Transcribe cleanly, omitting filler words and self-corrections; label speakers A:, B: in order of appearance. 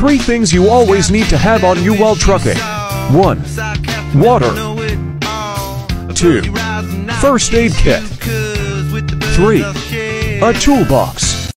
A: 3 things you always need to have on you while trucking. 1. Water. 2. First aid kit. 3. A toolbox.